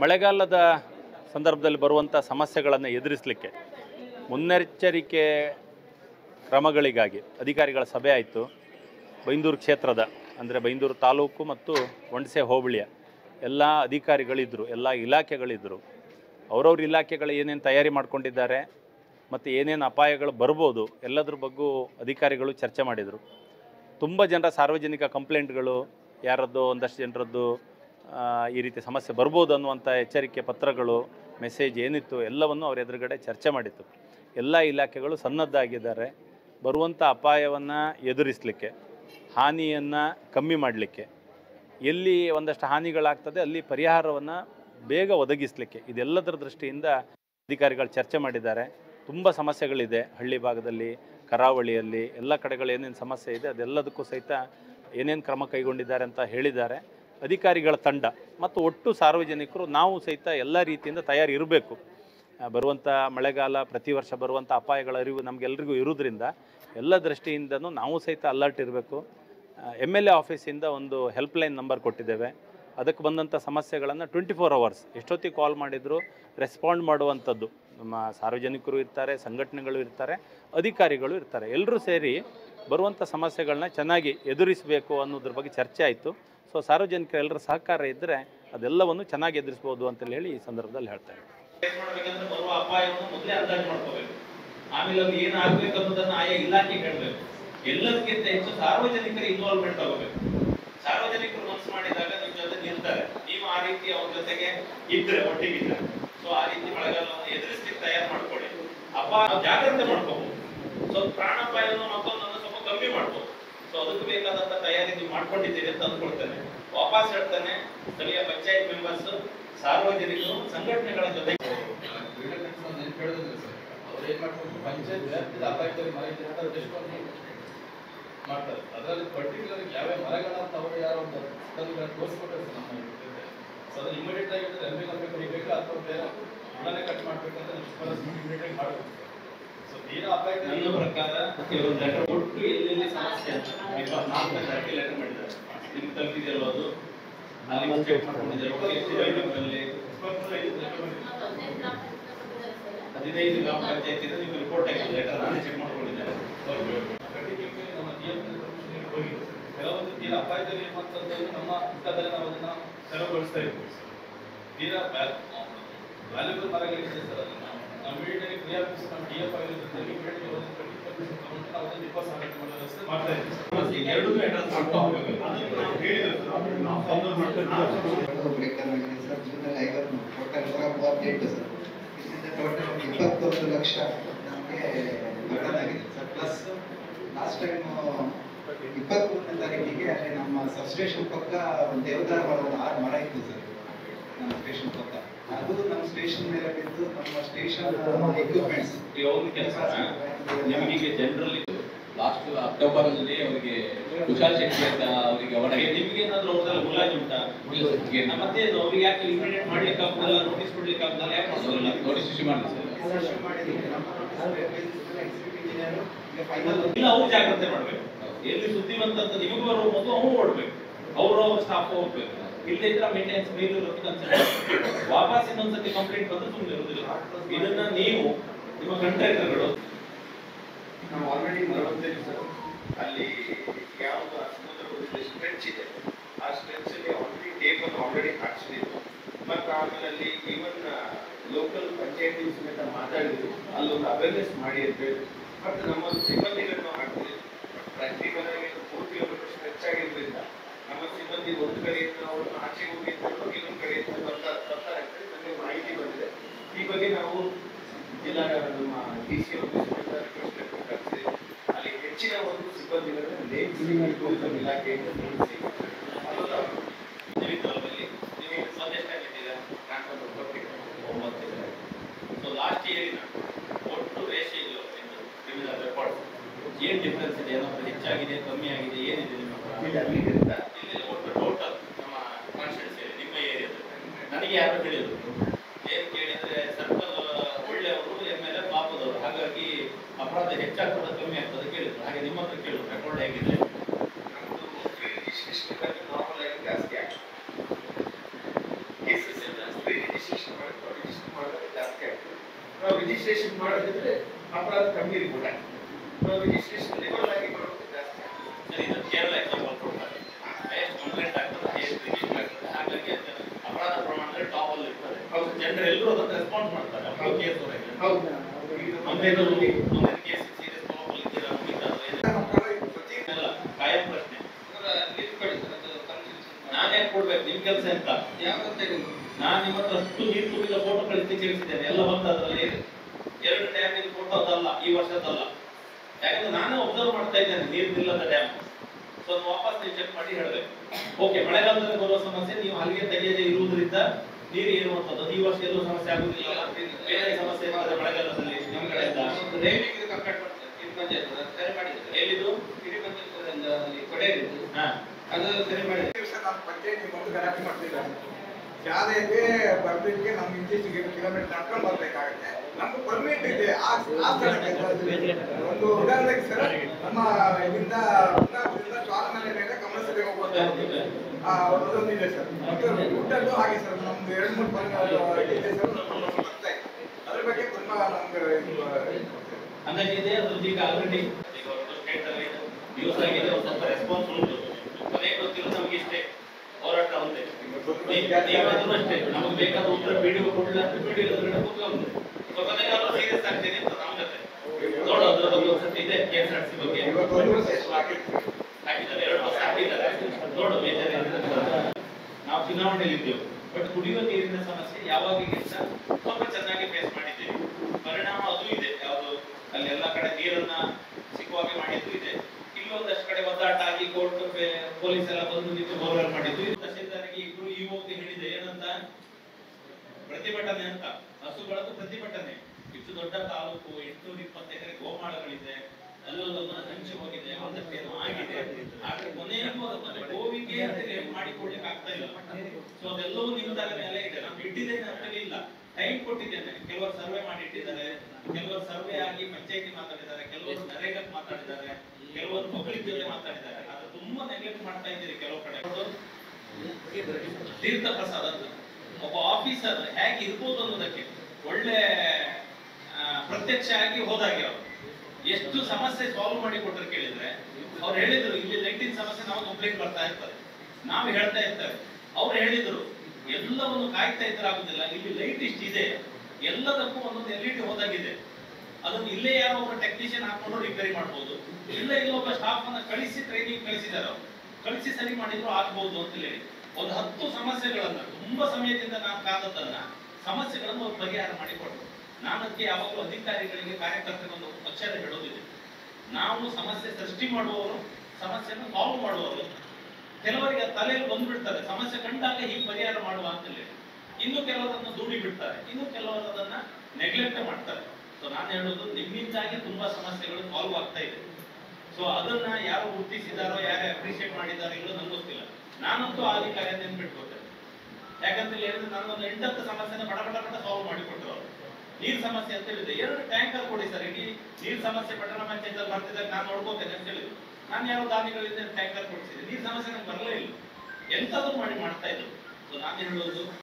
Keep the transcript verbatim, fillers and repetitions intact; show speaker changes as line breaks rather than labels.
ಮಳೆಗಾಲದ ಸಂದರ್ಭದಲ್ಲಿ ಬರುವಂಥ ಸಮಸ್ಯೆಗಳನ್ನು ಎದುರಿಸಲಿಕ್ಕೆ ಮುನ್ನೆಚ್ಚರಿಕೆ ಕ್ರಮಗಳಿಗಾಗಿ ಅಧಿಕಾರಿಗಳ ಸಭೆ ಆಯಿತು. ಬೈಂದೂರು ಕ್ಷೇತ್ರದ ಅಂದರೆ ಬೈಂದೂರು ತಾಲೂಕು ಮತ್ತು ಹುಣಸೆ ಹೋಬಳಿಯ ಎಲ್ಲ ಅಧಿಕಾರಿಗಳಿದ್ದರು, ಎಲ್ಲ ಇಲಾಖೆಗಳಿದ್ದರು. ಅವರವ್ರ ಇಲಾಖೆಗಳು ಏನೇನು ತಯಾರಿ ಮಾಡ್ಕೊಂಡಿದ್ದಾರೆ ಮತ್ತು ಏನೇನು ಅಪಾಯಗಳು ಬರ್ಬೋದು ಎಲ್ಲದ್ರ ಬಗ್ಗೂ ಅಧಿಕಾರಿಗಳು ಚರ್ಚೆ ಮಾಡಿದರು. ತುಂಬ ಜನರ ಸಾರ್ವಜನಿಕ ಕಂಪ್ಲೇಂಟ್ಗಳು, ಯಾರದ್ದು ಒಂದಷ್ಟು ಜನರದ್ದು ಈ ರೀತಿ ಸಮಸ್ಯೆ ಬರ್ಬೋದು ಅನ್ನುವಂಥ ಎಚ್ಚರಿಕೆ ಪತ್ರಗಳು, ಮೆಸೇಜ್ ಏನಿತ್ತು ಎಲ್ಲವನ್ನು ಅವ್ರ ಎದುರುಗಡೆ ಚರ್ಚೆ ಮಾಡಿತ್ತು. ಎಲ್ಲ ಇಲಾಖೆಗಳು ಸನ್ನದ್ಧಾಗಿದ್ದಾರೆ ಬರುವಂಥ ಅಪಾಯವನ್ನು ಎದುರಿಸಲಿಕ್ಕೆ, ಹಾನಿಯನ್ನು ಕಮ್ಮಿ ಮಾಡಲಿಕ್ಕೆ, ಎಲ್ಲಿ ಒಂದಷ್ಟು ಹಾನಿಗಳಾಗ್ತದೆ ಅಲ್ಲಿ ಪರಿಹಾರವನ್ನು ಬೇಗ ಒದಗಿಸಲಿಕ್ಕೆ. ಇದೆಲ್ಲದರ ದೃಷ್ಟಿಯಿಂದ ಅಧಿಕಾರಿಗಳು ಚರ್ಚೆ ಮಾಡಿದ್ದಾರೆ. ತುಂಬ ಸಮಸ್ಯೆಗಳಿದೆ ಹಳ್ಳಿ ಭಾಗದಲ್ಲಿ, ಕರಾವಳಿಯಲ್ಲಿ, ಎಲ್ಲ ಕಡೆಗಳು ಏನೇನು ಸಮಸ್ಯೆ ಇದೆ ಅದೆಲ್ಲದಕ್ಕೂ ಸಹಿತ ಏನೇನು ಕ್ರಮ ಕೈಗೊಂಡಿದ್ದಾರೆ ಅಂತ ಹೇಳಿದ್ದಾರೆ. ಅಧಿಕಾರಿಗಳ ತಂಡ ಮತ್ತು ಒಟ್ಟು ಸಾರ್ವಜನಿಕರು ನಾವು ಸಹಿತ ಎಲ್ಲ ರೀತಿಯಿಂದ ತಯಾರಿ ಇರಬೇಕು. ಬರುವಂಥ ಮಳೆಗಾಲ, ಪ್ರತಿ ವರ್ಷ ಬರುವಂಥ ಅಪಾಯಗಳ ಅರಿವು ನಮಗೆಲ್ಲರಿಗೂ ಇರೋದ್ರಿಂದ ಎಲ್ಲ ದೃಷ್ಟಿಯಿಂದನೂ ನಾವು ಸಹಿತ ಅಲರ್ಟ್ ಇರಬೇಕು. ಎಮ್ ಎಲ್ ಎ ಆಫೀಸಿಂದ ಒಂದು ಹೆಲ್ಪ್ಲೈನ್ ನಂಬರ್ ಕೊಟ್ಟಿದ್ದೇವೆ. ಅದಕ್ಕೆ ಬಂದಂಥ ಸಮಸ್ಯೆಗಳನ್ನು ಟ್ವೆಂಟಿ ಫೋರ್ ಅವರ್ಸ್ ಎಷ್ಟೊತ್ತಿಗೆ ಕಾಲ್ ಮಾಡಿದರೂ ರೆಸ್ಪಾಂಡ್ ಮಾಡುವಂಥದ್ದು. ನಮ್ಮ ಸಾರ್ವಜನಿಕರು ಇರ್ತಾರೆ, ಸಂಘಟನೆಗಳು ಇರ್ತಾರೆ, ಅಧಿಕಾರಿಗಳು ಇರ್ತಾರೆ. ಎಲ್ಲರೂ ಸೇರಿ ಬರುವಂಥ ಸಮಸ್ಯೆಗಳನ್ನ ಚೆನ್ನಾಗಿ ಎದುರಿಸಬೇಕು ಅನ್ನೋದ್ರ ಬಗ್ಗೆ ಚರ್ಚೆ ಆಯಿತು. ಸೊ ಸಾರ್ವಜನಿಕರ ಎಲ್ಲರ ಸಹಕಾರ ಇದ್ದರೆ ಅದೆಲ್ಲವನ್ನು ಚೆನ್ನಾಗಿ ಎದುರಿಸ್ಬೋದು ಅಂತೇಳಿ ಹೇಳಿ ಈ ಸಂದರ್ಭದಲ್ಲಿ ಹೇಳ್ತಾರೆ.
ಬರುವ ಅಪಾಯವನ್ನು ಮೊದಲೇ ಅಂದಾಜು ಮಾಡ್ಕೋಬೇಕು. ಆಮೇಲೆ ಅಲ್ಲಿ ಏನು ಆಗ್ಬೇಕು ಅನ್ನೋದನ್ನ ಆಯಾ ಇಲಾಖೆ ಹೇಳಬೇಕು. ಎಲ್ಲದಕ್ಕಿಂತ ಹೆಚ್ಚು ಸಾರ್ವಜನಿಕರ ಇನ್ವಾಲ್ವ್ಮೆಂಟ್ ಆಗಬೇಕು. ಸಾರ್ವಜನಿಕರು ಮನಸ್ಸು ಮಾಡಿದಾಗ ನಿಮ್ಮ ಜೊತೆ ನಿಲ್ತಾರೆ. ನೀವು ಆ ರೀತಿ ಅವ್ರ ಜೊತೆಗೆ ಇದ್ರೆ, ಒಟ್ಟಿಗಿದ್ರೆ, ಸೊ ಆ ರೀತಿ ಮಳೆಗಾಲವನ್ನು ಎದುರಿಸಲಿಕ್ಕೆ ತಯಾರು ಮಾಡ್ಕೊಳ್ಳಿ. ಅಪಾಯ ಜಾಗ್ರತೆ ಮಾಡ್ಕೋಬಹುದು. ಸೊ ಪ್ರಾಣಾಪಾಯವನ್ನು ಮತ್ತೊಂದನ್ನು ಸ್ವಲ್ಪ ಕಮ್ಮಿ ಮಾಡ್ಬೋದು. ಸೊ ಅದಕ್ಕೆ ಬೇಕಾದಂತ ತಯಾರಿ ನೀವು ಮಾಡ್ಕೊಂಡಿದ್ದೀರಿ ಅಂತ ಅಂದ್ಕೊಳ್ತೇನೆ. ವಾಪಸ್ ಹೇಳ್ತಾನೆ, ಸ್ಥಳೀಯ ಪಂಚಾಯತ್ ಮೆಂಬರ್ಸ್, ಸಾರ್ವಜನಿಕರು, ಸಂಘಟನೆಗಳ ಜೊತೆ
ಪಂಚಾಯತ್ ವ್ಯಾಪ್ತಿದ ಅಪಾಯಕಾರಿ ಮಾಹಿತಿ ಮಾಡ್ತಾರೆ. ಅದರಲ್ಲಿ ಪರ್ಟಿಕ್ಯುಲರ್ ಯಾವ್ಯಾವ ಮರಗಳಂತ ಅವರು ಯಾರೋ ಒಂದು ತೋರಿಸ್ಕೊಟ್ರೆ ಸರ್ ನಮ್ಮ ಸೊ ಅದ್ರ ಇಮಿಡಿಯೇಟ್ ಆಗಿ ಎಮ್ ಎಲ್ ಬೇಕು ಅಥವಾ ಬೇರೆ ಹುಳನೇ ಕಟ್ ಮಾಡ್ಬೇಕಂತ ಇಮಿಡಿಯೇಟ್ ಆಗಿ ಮಾಡಬೇಕು. ಸೊ ತೀರಾ ಅಪಾಯ
ನನ್ನ ಪ್ರಕಾರ ಕೆಲವೊಂದು ಲೆಟರ್ ಕೊಟ್ಟು ಎಲ್ಲೆಲ್ಲಿ ಸಮಸ್ಯೆ ಅಂತ ಇಪ್ಪತ್ನಾಲ್ಕನೇ ತಾರೀಕಿಗೆ ಲೆಟರ್ ಮಾಡಿದ್ದಾರೆ. ನಿಮ್ಗೆ ತಲುಪಿದೆಯಲ್ಲ ಅದು ಅಲ್ಲಿ ಚೆಕ್ ಮಾಡ್ಕೊಂಡಿದ್ದಾರೆ. ಹದಿನೈದು ಗ್ರಾಮ ಪಂಚಾಯತ್ ಇದೆ, ನೀವು ರಿಪೋರ್ಟ್ ಆಗಿದೆ ಲೆಟರ್ ನಾನು ಚೆಕ್ ಮಾಡ್ಕೊಂಡಿದ್ದಾರೆ.
ನಮ್ಮ ಹೋಗಿ ಕೆಲವೊಂದು ತೀರಾ ಅಪಾಯದಲ್ಲಿ ಇರುವಂಥದ್ದು ನಮ್ಮ ಪಕ್ಕದಲ್ಲಿ ನಾವು ಅದನ್ನ ತೆರವುಗೊಳಿಸ್ತಾ ಇರ್ತೀವಿ. ತೀರಾ ವ್ಯಾಲ್ಯೂಬಲ್ ಮರಗಳಿದೆ ಸರ್, ಅದನ್ನ ನಾವು ಇಮಿಡಿಯೇಟಾಗಿ ಫ್ರೀ ಆಫೀಸ್ ನಮ್ಮ ಡಿ ಎಫ್ ಆಗಿರೋದ್ರಿಂದ ಇಮಿಡಿಯೇಟ್ಲಿ ಒಂದು ಟ್ವೆಂಟಿ ಪರ್ಸೆಂಟ್ ತಗೊಂಡು ನಾವು ಅದನ್ನು ಇಪ್ಪತ್ತು ಸಾವಿರ ಮಾಡೋ ವ್ಯವಸ್ಥೆ ಮಾಡ್ತಾ ಇದ್ದೀವಿ.
ಎರಡೂ ಅಡ್ರೆಸ್ ಮಾಡ್ತಾ ಹೋಗಬೇಕು. ನಾವು ಹೇಳಿದ್ರು ನಾವು ಸಂದರ್ಭ
ಇಪ್ಪತ್ತೊಂದು ಲಕ್ಷ ನಮಗೆ ರಿಟರ್ನ್ ಆಗಿದೆ ಸರ್. ಪ್ಲಸ್ ಲಾಸ್ಟ್ ಟೈಮ್ ಇಪ್ಪತ್ಮೂರನೇ ತಾರೀಕಿಗೆ ಅಲ್ಲಿ ನಮ್ಮ ಸಬ್ಸ್ಟೇಷನ್ ಪಕ್ಕ ಒಂದು ದೇವದಾರ ಮರ ಒಂದು ಆರು ಮರ ಇತ್ತು ಸರ್ ನಮ್ಮ ಸ್ಟೇಷನ್ ಪಕ್ಕ. ಅದು ನಮ್ಮ ಸ್ಟೇಷನ್ ಮೇಲೆ ಬಿದ್ದು ನಮ್ಮ ಸ್ಟೇಷನ್ ಎಕ್ವಿಪ್ಮೆಂಟ್ಸ್
ಕೆಲಸ ನಿಮಗೆ ಜನರಲ್ ಲಾಸ್ಟ್ ಅಕ್ಟೋಬರ್ ಅಲ್ಲಿ ಅವರಿಗೆ ಕುಶಾಲ್ ಶೆಟ್ಟಿ ಅಂತ ಅವರಿಗೆ ಅವರಿಗೆ ನಿಮಗೆ ಏನಾದ್ರು ಅವ್ರದೆಲ್ಲ ಮುಲಾಜಿ ಉಂಟಾ? ಮತ್ತೆ ಅವ್ರಿಗೆ ಯಾಕೆ ಇಮಿಡಿಯೇಟ್ ಮಾಡ್ಲಿಕ್ಕೆ ಆಗ್ತಲ್ಲ, ನೋಟಿಸ್ ಕೊಡ್ಲಿಕ್ಕೆ ಆಗ್ತಲ್ಲ, ಯಾಕೆ ಮಾಡೋದಿಲ್ಲ? ನೋಟಿಸ್ ಇಶ್ಯೂ ಮಾಡಿ ಸರ್. ಇಲ್ಲ, ಅವ್ರು ಜಾಗ್ರತೆ ಮಾಡ್ಬೇಕು. ಎಲ್ಲಿ ಸುದ್ದಿವಂತ ಅಂತ ನಿಮಗೂ ಬರುವ ಮೊದಲು ಅವ್ರು ಓಡ್ಬೇಕು, ಅವರು ಅವ್ರ ಸ್ಟಾಫ್ ಹೋಗ್ಬೇಕು. ಇಲ್ಲದೆ ಇದ್ರೆ ಮೇಂಟೆನೆನ್ಸ್ ಮೇಲ್ ಇರುತ್ತೆ. ವಾಪಸ್ ಇನ್ನೊಂದ್ಸತಿ ಕಂಪ್ಲೇಂಟ್ ಬಂದ್ರೆ ಸುಮ್ಮನೆ ಇರುವುದಿಲ್ಲ. ಇದನ್ನ ನೀವು ನಿಮ್ಮ ಕಾಂಟ್ರಾಕ್ಟರ್ಗಳು
ನಾವು ಆಲ್ರೆಡಿ ನಲವತ್ತೈದು ಸರ್ ಅಲ್ಲಿ ಯಾವುದು ಸ್ಟ್ರೆಚ್ ಇದೆ ಆ ಸ್ಟ್ರೆಚ್ ಅಲ್ಲಿ ಆಲ್ರೆಡಿ ಟೇಪ್ ಅನ್ನು ಆಲ್ರೆಡಿ ಹಾಕ್ಸಿದ್ರು. ಮತ್ತು ಆಮೇಲೆ ಅಲ್ಲಿ ಈವನ್ ಲೋಕಲ್ ಪಂಚಾಯತಿ ಸಮೇತ ಮಾತಾಡಿದ್ರು, ಅಲ್ಲೊಂದು ಅವೇರ್ನೆಸ್ ಮಾಡಿ ಅಂತ ಹೇಳಿ. ಮತ್ತು ನಮ್ಮ ಸಿಬ್ಬಂದಿಗಳನ್ನು ಹಾಕ್ತೀವಿ. ಪ್ರಾಕ್ಟಿಕಲ್ ಆಗಿ ಮೂರು ಕಿಲೋಮೀಟರ್ ಸ್ಟ್ರೆಚ್ ಆಗಿರೋದ್ರಿಂದ ನಮ್ಮ ಸಿಬ್ಬಂದಿ ಒಂದು ಕಡೆಯಿಂದ ಅವರು ಆಚೆ ಹೋಗಿ ಇನ್ನೊಂದು ಕಡೆಯಿಂದ ಬರ್ತಾ ಬರ್ತಾರೆ ಅಂತ ನಮಗೆ ಮಾಹಿತಿ ಬಂದಿದೆ. ಈ ಬಗ್ಗೆ ನಾವು ಜಿಲ್ಲಾ ನಮ್ಮ ಡಿ ಸಿ ಅಲ್ಲಿ ಹೆಚ್ಚಿನ ಒಂದು ಸಿಬ್ಬಂದಿಗಳನ್ನು ನೇಮಿಸಿ ಇಲಾಖೆಯಿಂದ ನೇಮಿಸಿ
ಜೀವಿತದಲ್ಲಿ ನಿಮಗೆ ಸಂದೇಶ ನೀಡಿದೆ ನಾಲ್ಕು ಒಂಬತ್ತು. ಸೊ ಲಾಸ್ಟ್ ಇಯರಿನ ಒಟ್ಟು ವೇಸ್ಟೇಜ್ ವಿವಿಧ ರೆಕಾರ್ಡ್ ಏನು ಡಿಫ್ರೆನ್ಸ್ ಇದೆ, ಏನಾದರೂ ಹೆಚ್ಚಾಗಿದೆ, ಕಮ್ಮಿ ಆಗಿದೆ, ಏನಿದೆ ನಿಮ್ಮ ಇಲ್ಲಿ ಒಟ್ಟು ಟೋಟಲ್ ನಮ್ಮ ಕಾನ್ಸ್ಟಿಟ್ಯೂನ್ಸಿ ನಿಮ್ಮ ಏರಿಯಾದ ನನಗೆ ಯಾರು ಹೇಳಿದ್ರು ಏನು ಕೇಳಿದರೆ ಸರ್ಕಲ್ ಒಳ್ಳೆಯವರು, ಎಮ್ ಎಲ್ ಎ ಪಾಪದವರು, ಹಾಗಾಗಿ ಅಪರಾಧ ಹೆಚ್ಚಾಗ್ತದೆ ಕಮ್ಮಿ ಆಗ್ತದೆ ಕೇಳಿದ್ರು. ಹಾಗೆ ನಿಮ್ಮ ಹತ್ರ ಕೇಳಿದ್ರು ರೆಕಾರ್ಡ್ ಹೇಗಿದೆ?
ನಮ್ಮದು ನಾರ್ಮಲ್ ಆಗಿ ಜಾಸ್ತಿ ಆಗಿದೆ ಕೇಸಸ್. ನಾವು ರಿಜಿಸ್ಟ್ರೇಷನ್ ಮಾಡೋದಿದ್ರೆ ಅಪರಾಧ ಕಮ್ಮಿ ರಿಪೋರ್ಟ್ ಆಗಿದೆ. ನಾವು ರಿಜಿಸ್ಟ್ರೇಷನ್ ಲೆವೆಲ್ ಆಗಿ ಮಾಡೋದು ಜಾಸ್ತಿ ಆಗ್ತದೆ.
ಸರಿ, ಇದು ಕೇರಳ ಎಕ್ಸಾಂಪಲ್ ಕೊಡ್ತಾರೆ. ಹೈಯೆಸ್ಟ್ ಕಂಪ್ಲೇಂಟ್ ಆಗ್ತದೆ, ಹೈಯೆಸ್ಟ್ ರಿಜಿಸ್ಟರ್ ಆಗ್ತದೆ. ಹಾಗಾಗಿ ಅಪರಾಧ ಪ್ರಮಾಣದಲ್ಲಿ ಟಾಪ್ ಅಲ್ಲಿ ಇರ್ತದೆ.
ಹೌದು.
ಜನರು ಎಲ್ಲರೂ ಅದಕ್ಕೆ ರೆಸ್ಪಾನ್ಸ್ ಮಾಡ್ತಾರೆ.
ಹೌದು.
ಕೇಸ್ ಹೊರಗೆ
ಹೌದು.
ಒಂದೇದು ಒಂದೇ ಕೇಸ್ ಸೀರಿಯಸ್ ಪ್ರಾಬ್ಲಮ್ ಇದ್ದೀರಾ ಇಲ್ಲ ಕಾಯಂ ಪ್ರಶ್ನೆ. ನಾನೇ ಕೊಡ್ಬೇಕು ನಿಮ್ ಕೆಲಸ ಅಂತ. ನಾನು ನಿಮ್ಮ ಹತ್ರ ಅಷ್ಟು ನೀರು ತುಂಬಿದ ಫೋಟೋ ಕಳಿಸಿ ಕೇಳಿಸಿದ್ದೇನೆ. ಎಲ್ಲ ಬಂದ ಅದರಲ್ಲಿ ಎರಡು ಡ್ಯಾಮ್ ಇದು ಫೋಟೋ ಅದಲ್ಲ, ಈ ವರ್ಷದಲ್ಲ. ಯಾಕಂದ್ರೆ ನಾನೇ ಒಬ್ಸರ್ವ್ ಮಾಡ್ತಾ ಇದ್ದೇನೆ ನೀರು ನಿಲ್ಲದ ಡ್ಯಾಮ್. ಸೊ ಅದು ವಾಪಸ್ ನೀವು ಚೆಕ್ ಮಾಡಿ ಹೇಳಬೇಕು. ಓಕೆ, ಮಳೆಗಾಲದಲ್ಲಿ ಬರುವ ಸಮಸ್ಯೆ ನೀವು ಹಲಿಗೆ ತೆಗೆಯದೇ ಇರುವುದರಿಂದ ನೀರು ಏರುವಂತದ್ದು ಈ ವರ್ಷ ಎಲ್ಲೂ ಸಮಸ್ಯೆ ಆಗುದಿಲ್ಲ. ಬೇರೆ ಸಮಸ್ಯೆ ಇರ್ತದೆ ಮಳೆಗಾಲದಲ್ಲಿ ನಿಮ್ಮ ಕಡೆಯಿಂದ. ಎಲ್ಲಿದು ಹಾ
ಅದು ಸರಿ ಮಾಡಿ ಪಂಚಾಯತ್ ಬಂದು ಗಲಾಟೆ ಮಾಡ್ತಿದ್ದಾರೆ. ಶಾಲೆಗೆ ಬರ್ಲಿಕ್ಕೆ ನಮ್ಗೆ ಇಂತಿಷ್ಟು ಕಿಲೋಮೀಟರ್ ನಡ್ಕೊಂಡು ಬರ್ಬೇಕಾಗುತ್ತೆ. ನಮ್ಗೆ ಪರ್ಮಿಟ್ ಇದೆ. ಆ ಒಂದು ಉದಾಹರಣೆಗೆ ಸರ್, ನಮ್ಮ ಇಲ್ಲಿಂದ ಶ್ವಾಸಮನೆ ಮೇಲೆ ಕಮಲಸಭೆ ಹೋಗುವಂತ ಒಂದೊಂದಿದೆ ಸರ್. ಮತ್ತೆ ಊಟದ್ದು ಹಾಗೆ ಸರ್, ನಮ್ದು ಎರಡು ಮೂರು ಪರ್ಮಿಟ್ ಇದೆ ಸರ್. ಬರ್ತಾ ಇದೆ. ಅದ್ರ ಬಗ್ಗೆ ತುಂಬಾ ನಮ್ಗೆ
ಹಂಗಾಗಿ ಇದೆ. ಅದ್ರದ್ದು ಈಗ ಆಲ್ರೆಡಿ ಈಗ ಒಂದು ಸ್ಟೇಟ್ ಅಲ್ಲಿ ಯೂಸ್ ಆಗಿದೆ. ಒಂದು ಸ್ವಲ್ಪ ರೆಸ್ಪಾನ್ಸ್ ಉಂಟು. ಕೊನೆ ಗೊತ್ತಿಲ್ಲ ನಮ್ಗೆ ಇಷ್ಟೇ ಹೋರಾಟ ಒಂದೇ. ನೀವಾದ್ರೂ ಅಷ್ಟೇ ನಮಗೆ ಬೇಕಾದ ಉತ್ತರ ಪಿಡಿಒ ಕೊಡಲಿಲ್ಲ ಅಂತ ಪಿಡಿಒ ಕೂತ್ಕೊಂಡು ಕೊನೆಗಾಲ ಸೀರಿಯಸ್ ಆಗ್ತೇನೆ ಅಂತ ನಮ್ಮ ಜೊತೆ ನೋಡು. ಅದ್ರ ಬಗ್ಗೆ ಒಂದ್ಸತಿ ಇದೆ ಕೆ ಎಸ್ ಆರ್ ಸಿ ಬಗ್ಗೆ ಹಾಕಿದ್ದಾರೆ. ಎರಡು ವರ್ಷ ಹಾಕಿದ್ದಾರೆ. ನೋಡು ಬೇಜಾರು. ನಾವು ಚುನಾವಣೆಯಲ್ಲಿ ಇದ್ದೇವೆ, ಬಟ್ ಕುಡಿಯುವ ನೀರಿನ ಸಮಸ್ಯೆ ಯಾವಾಗಿಗಿಂತ ಸ್ವಲ್ಪ ಚೆನ್ನಾಗಿ ಫೇಸ್ ಮಾಡಿದ್ದೇವೆ. ಪರಿಣಾಮ ಅದು ಇದೆ. ಯಾವುದು ಅಲ್ಲಿ ಎಲ್ಲ ಕಡೆ ನೀರನ್ನ ಸಿಕ್ಕುವಾಗೆ ಮಾಡಿದ್ದು ಇದೆ. ಇಲ್ಲಿ ಒಂದಷ್ಟು ಕಡೆ ಒದ್ದಾಟ ಆಗಿ ಕೋರ್ಟ್ ಪೊಲೀಸ್ ಎಲ್ಲ ಬಂದು ನಿಂತು ಬೋರ್ವೆಲ್ ಮಾಡಿದ್ದು. ತಹಶೀಲ್ದಾರಿಗೆ ಇಬ್ರು ಈ ಹೋಗಿ ಹೇಳಿದೆ ಏನಂತ, ಪ್ರತಿಭಟನೆ ಅಂತ. ಹಸುಗಳದ್ದು ಪ್ರತಿಭಟನೆ. ಇಷ್ಟು ದೊಡ್ಡ ತಾಲೂಕು, ಎಂಟುನೂರ ಇಪ್ಪತ್ತು ಎಕರೆ ಗೋಮಾಳಗಳಿದೆ, ಅಲ್ಲೊಂದು ಹಂಚಿ ಹೋಗಿದೆ, ಒಂದಷ್ಟೇನೋ ಆಗಿದೆ. ಆದ್ರೆ ಕೊನೆಗೂ ಅದಕ್ಕೆ ಗೋವಿಗೆ ಮಾಡಿಕೊಳ್ಳಿಕ್ಕೆ ಆಗ್ತಾ ಇಲ್ಲ. ಸೊ ಅದೆಲ್ಲವೂ ನಿಮ್ಮದರ ಮೇಲೆ ಇದೆ. ನಾನು ಇಟ್ಟಿದ್ದೇನೆ ಅಂತ ಇಲ್ಲ, ಟೈಮ್ ಕೊಟ್ಟಿದ್ದೇನೆ. ಕೆಲವರು ಸರ್ವೆ ಮಾಡಿ ಇಟ್ಟಿದ್ದಾರೆ, ಕೆಲವರು ಸರ್ವೆ ಆಗಿ ಪಂಚಾಯತಿ ಮಾತಾಡಿದ್ದಾರೆ, ಕೆಲವರು ನರೇಗಾಕ್ ಮಾತಾಡಿದ್ದಾರೆ, ಕೆಲವರು ಪಬ್ಲಿಕ್ ಜೊತೆ ಮಾತಾಡಿದ್ದಾರೆ. ಅದು ತುಂಬಾ ನೆಗ್ಲೆಕ್ಟ್ ಮಾಡ್ತಾ ಇದ್ದೀರಿ ಕೆಲವು ಕಡೆ. ತೀರ್ಥ ಪ್ರಸಾದ್ ಅಂತ ಒಬ್ಬ ಆಫೀಸರ್ ಹೇಗೆ ಇರ್ಬೋದು ಅನ್ನೋದಕ್ಕೆ ಒಳ್ಳೆ ಪ್ರತ್ಯಕ್ಷ ಆಗಿ ಹೋದಾಗೆ ಅವರು ಎಷ್ಟು ಸಮಸ್ಯೆ ಸಾಲ್ವ್ ಮಾಡಿ ಕೊಟ್ಟರು ಕೇಳಿದ್ರೆ, ಅವ್ರು ಹೇಳಿದ್ರು ಇಲ್ಲಿ ಲೈಟಿನ ಸಮಸ್ಯೆ ನಾವು ಕಂಪ್ಲೇಂಟ್ ಬರ್ತಾ ಇರ್ತಾರೆ, ನಾವು ಹೇಳ್ತಾ ಇರ್ತೇವೆ. ಅವ್ರು ಹೇಳಿದ್ರು ಎಲ್ಲವನ್ನು ಕಾಯ್ತಾ ಇದ್ರೆ ಆಗುದಿಲ್ಲ, ಇಲ್ಲಿ ಲೈಟ್ ಇಷ್ಟಿದೆ, ಎಲ್ಲದಕ್ಕೂ ಒಂದೊಂದು ಎಲ್ ಇ ಡಿ ಹೋದಾಗಿದೆ, ಅದನ್ನು ಇಲ್ಲೇ ಯಾರೋ ಒಬ್ಬ ಟೆಕ್ನಿಷಿಯನ್ ಹಾಕೊಂಡು ರಿಪೇರಿ ಮಾಡ್ಬೋದು, ಇಲ್ಲ ಇಲ್ಲೊಬ್ಬ ಸ್ಟಾಫ್ ಅನ್ನ ಕಳಿಸಿ ಟ್ರೈನಿಂಗ್ ಕಳಿಸಿದಾರೆ, ಅವರು ಕಳಿಸಿ ಸರಿ ಮಾಡಿದ್ರು ಆಗ್ಬಹುದು ಅಂತ ಹೇಳಿ ಒಂದು ಹತ್ತು ಸಮಸ್ಯೆಗಳನ್ನ ತುಂಬಾ ಸಮಯದಿಂದ ನಾವು ಕಾದದನ್ನ ಸಮಸ್ಯೆಗಳನ್ನು ಅವ್ರು ಪರಿಹಾರ ಮಾಡಿಕೊಟ್ರು. ನಾನಕ್ಕೆ ಯಾವಾಗಲೂ ಅಧಿಕಾರಿಗಳಿಗೆ ಕಾರ್ಯಕರ್ತರಿಗೆ ಒಂದು ಅಕ್ಷರ ಹೇಳೋದಿದೆ, ನಾವು ಸಮಸ್ಯೆ ಸೃಷ್ಟಿ ಮಾಡುವವರು, ಸಮಸ್ಯೆಯನ್ನು ಸಾಲ್ವ್ ಮಾಡುವವರು. ಕೆಲವರಿಗೆ ತಲೆಯಲ್ಲಿ ಬಂದ್ಬಿಡ್ತಾರೆ ಸಮಸ್ಯೆ ಕಂಡಾಗ ಹೀಗೆ ಪರಿಹಾರ ಮಾಡುವ ಅಂತ ಹೇಳಿ, ಇನ್ನು ಕೆಲವರನ್ನು ದೂಡಿ ಬಿಡ್ತಾರೆ, ಇನ್ನು ಕೆಲವರು ಅದನ್ನ ನೆಗ್ಲೆಕ್ಟ್ ಮಾಡ್ತಾರೆ. ಸೊ ನಾನು ಹೇಳೋದು ನಿಮ್ಮಿಂದಾಗಿ ತುಂಬಾ ಸಮಸ್ಯೆಗಳು ಸಾಲ್ವ್ ಆಗ್ತಾ ಇದೆ. ಸೊ ಅದನ್ನ ಯಾರು ಗುರುತಿಸಿದಾರೋ, ಯಾರು ಅಪ್ರಿಶಿಯೇಟ್ ಮಾಡಿದಾರೋ ಇಲ್ಲೋ ನಂಗೆ ಗೊತ್ತಿಲ್ಲ. ನಾನಂತೂ ಆ ಅಧಿಕಾರಿಯನ್ನು ನೆನ್ಪಿಟ್ಕೊಳ್ತೇನೆ. ಯಾಕಂತ ಹೇಳಿದ್ರೆ ನಾನೊಂದು ಎಂಟತ್ತು ಸಮಸ್ಯೆನ ಬಡ ಬಡ ಬಡ ಸಾಲ್ವ್ ಮಾಡಿಕೊಟ್ರು ಅವರು. ನೀರ್ ಸಮಸ್ಯೆ ಅಂತ ಹೇಳಿದೆ, ಎರಡು ಟ್ಯಾಂಕರ್ ಕೊಡಿ ಸರ್, ಇಡೀ ನೀರ್ ಸಮಸ್ಯೆ ಪಟ್ಟಣ ಪಂಚಾಯತ್ ಬರ್ತಿದ್ದಾಗ ನಾನು ನೋಡ್ಕೋತೇನೆ ಅಂತ ಹೇಳಿದ್ರು. ನಾನು ಯಾರೋ ದಾನಿಗಳಿಂದ ಟ್ಯಾಂಕರ್ ಕೊಡಿಸಿದೆ, ನೀರ್ ಸಮಸ್ಯೆ ನಂಗೆ ಬರಲೇ ಇಲ್ಲ, ಎಂಥದ್ದು ಮಾಡಿ ಮಾಡ್ತಾ ಇದ್ರು. ಸೊ ನಾನು ಹೇಳೋದು